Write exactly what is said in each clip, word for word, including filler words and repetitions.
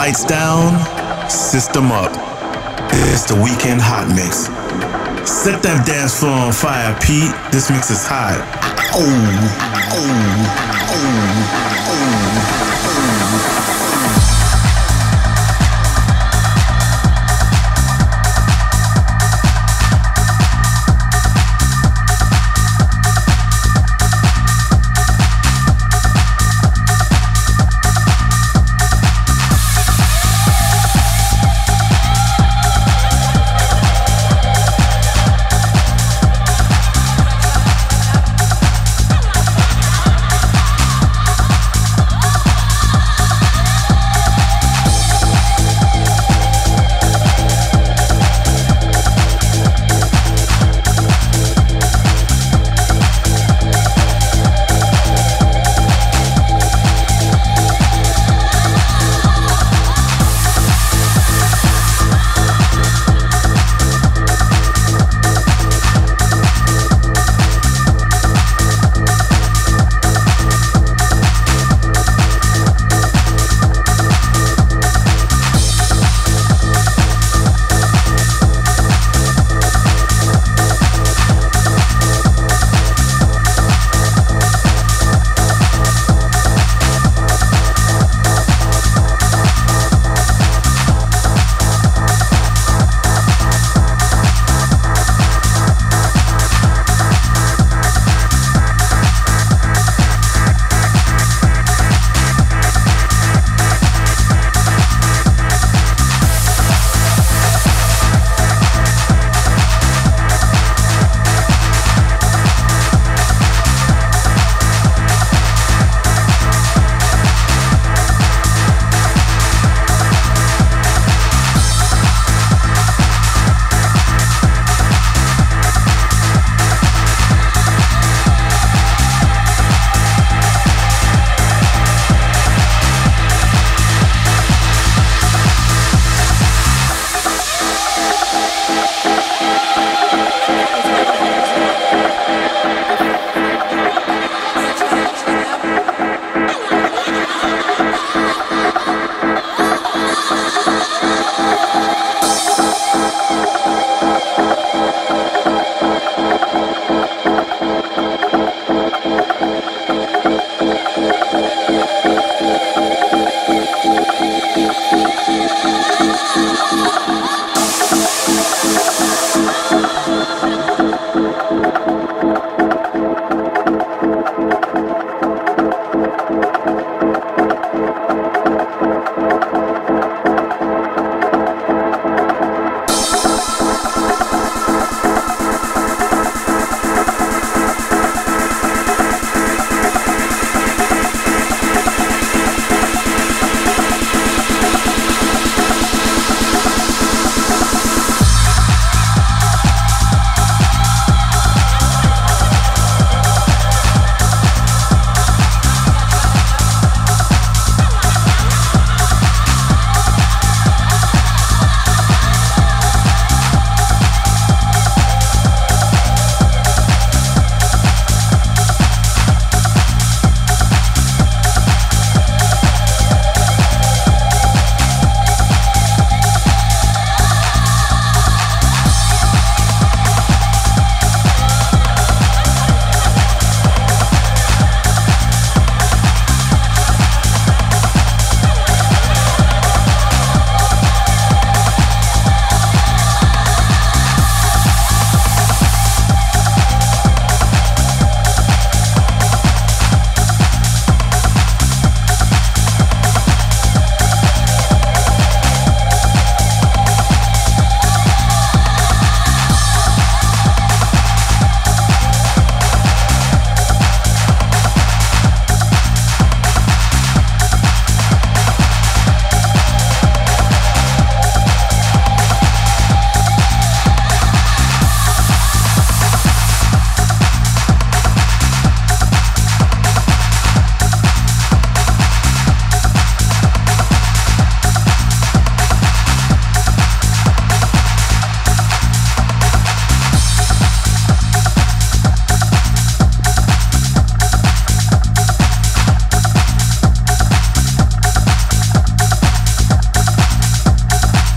Lights down, system up. It's the weekend hot mix. Set that dance floor on fire, Pete. This mix is hot. Oh, oh, oh, oh, oh.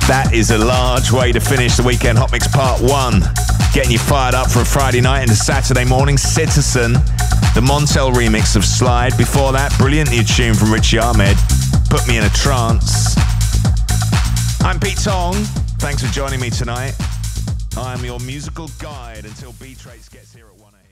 That is a large way to finish the Weekend Hot Mix Part one. Getting you fired up for a Friday night into Saturday morning. Citizenn, the Montel remix of Slide. Before that, brilliant new tune from Richie Ahmed, Put Me in a Trance. I'm Pete Tong. Thanks for joining me tonight. I am your musical guide until B-Trace gets here at one a.m.